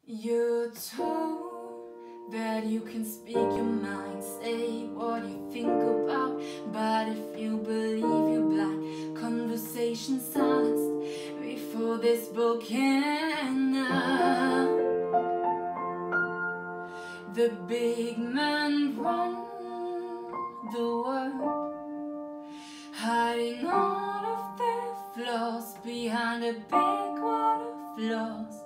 You're told that you can speak your mind, say what you think about, but if you believe you're blind, conversation silenced before this book ends. The big men run the world, hiding all of their flaws behind a big wall of flaws.